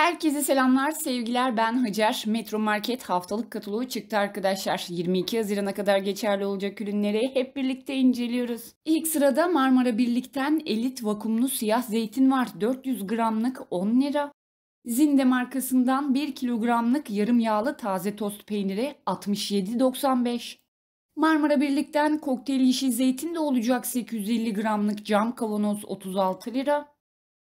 Herkese selamlar, sevgiler. Ben Hacer. Metro Market haftalık kataloğu çıktı arkadaşlar. 22 Haziran'a kadar geçerli olacak ürünleri hep birlikte inceliyoruz. İlk sırada Marmara Birlik'ten elit vakumlu siyah zeytin var. 400 gramlık 10 lira. Zinde markasından 1 kilogramlık yarım yağlı taze tost peyniri 67,95. Marmara Birlik'ten kokteyl yeşil zeytin de olacak 850 gramlık cam kavanoz 36 lira.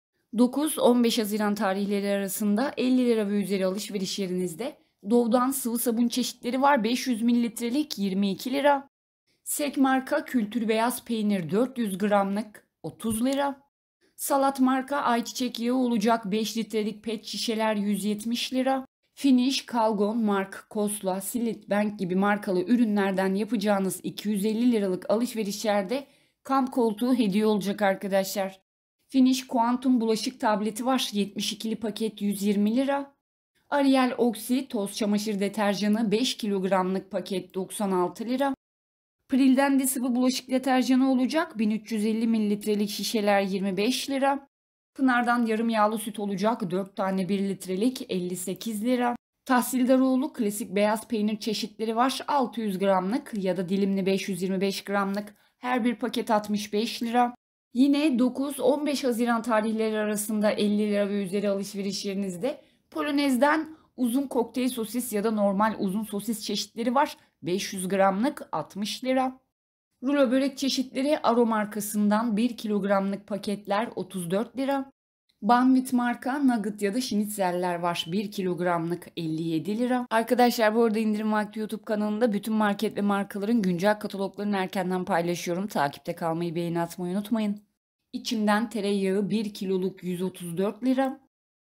9-15 Haziran tarihleri arasında 50 lira ve üzeri alışveriş yerinizde Dove'dan sıvı sabun çeşitleri var. 500 mililitrelik 22 lira. Sek marka kültür beyaz peynir 400 gramlık 30 lira. Salat marka ayçiçek yağı olacak 5 litrelik pet şişeler 170 lira. Finish, Calgon, Mark, Kosla, Silit Bank gibi markalı ürünlerden yapacağınız 250 liralık alışverişlerde kamp koltuğu hediye olacak arkadaşlar. Finish Quantum bulaşık tableti var. 72'li paket 120 lira. Ariel Oxy toz çamaşır deterjanı 5 kilogramlık paket 96 lira. Pril'den de sıvı bulaşık deterjanı olacak. 1350 mililitrelik şişeler 25 lira. Pınar'dan yarım yağlı süt olacak. 4 tane 1 litrelik 58 lira. Tahsildaroğlu klasik beyaz peynir çeşitleri var. 600 gramlık ya da dilimli 525 gramlık. Her bir paket 65 lira. Yine 9-15 Haziran tarihleri arasında 50 lira ve üzeri alışveriş yerinizde Polonez'den uzun kokteyl sosis ya da normal uzun sosis çeşitleri var. 500 gramlık 60 lira. Rulo börek çeşitleri Aro markasından 1 kilogramlık paketler 34 lira. Banvit marka nugget ya da şinitzeller var. 1 kilogramlık 57 lira. Arkadaşlar bu arada indirim vakti YouTube kanalında bütün market ve markaların güncel kataloglarını erkenden paylaşıyorum. Takipte kalmayı, beğeni atmayı unutmayın. İçimden tereyağı 1 kiloluk 134 lira.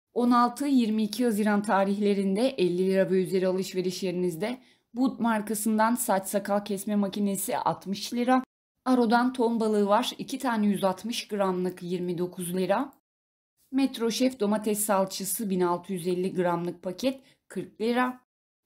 16-22 Haziran tarihlerinde 50 lira ve üzeri alışveriş yerinizde Wood markasından saç sakal kesme makinesi 60 lira. Aro'dan ton balığı var. 2 tane 160 gramlık 29 lira. Metro Chef domates salçası 1650 gramlık paket 40 lira.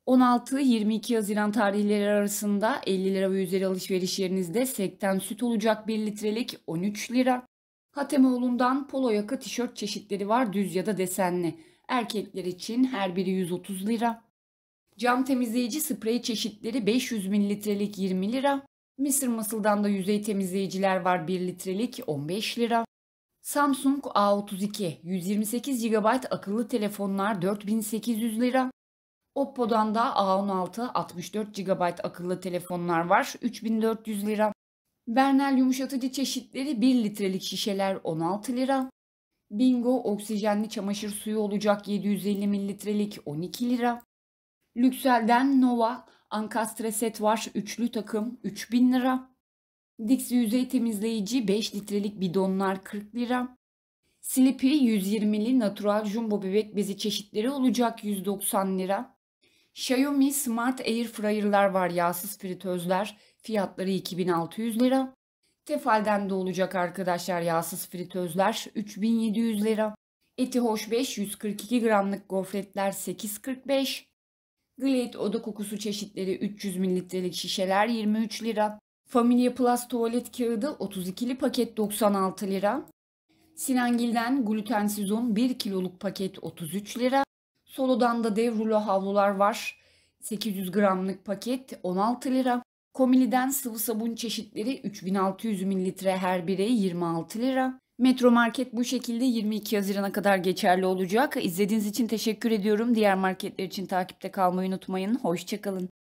16-22 Haziran tarihleri arasında 50 lira ve üzeri alışveriş yerinizde Sekten süt olacak 1 litrelik 13 lira. Hatemoğlu'ndan polo yaka tişört çeşitleri var, düz ya da desenli. Erkekler için her biri 130 lira. Cam temizleyici sprey çeşitleri 500 mililitrelik 20 lira. Mısır Muscle'dan da yüzey temizleyiciler var 1 litrelik 15 lira. Samsung A32 128 GB akıllı telefonlar 4800 lira. Oppo'dan da A16 64 GB akıllı telefonlar var 3400 lira. Bernel yumuşatıcı çeşitleri 1 litrelik şişeler 16 lira. Bingo oksijenli çamaşır suyu olacak 750 mililitrelik 12 lira. Lüxel'den Nova ankastre set var üçlü takım 3000 lira. Dixie yüzey temizleyici 5 litrelik bidonlar 40 lira. Sleepy 120'li natural jumbo bebek bezi çeşitleri olacak 190 lira. Xiaomi Smart Air Fryer'lar var, yağsız fritözler, fiyatları 2600 lira. Tefal'den de olacak arkadaşlar yağsız fritözler 3700 lira. Etihoş 5 142 gramlık gofretler 8.45. Glade oda kokusu çeşitleri 300 mililitrelik şişeler 23 lira. Familia Plus tuvalet kağıdı 32'li paket 96 lira. Sinangil'den glutensiz un 1 kiloluk paket 33 lira. Solo'dan da dev rulo havlular var. 800 gramlık paket 16 lira. Komili'den sıvı sabun çeşitleri 3600 mililitre her biri 26 lira. Metro Market bu şekilde 22 Haziran'a kadar geçerli olacak. İzlediğiniz için teşekkür ediyorum. Diğer marketler için takipte kalmayı unutmayın. Hoşça kalın.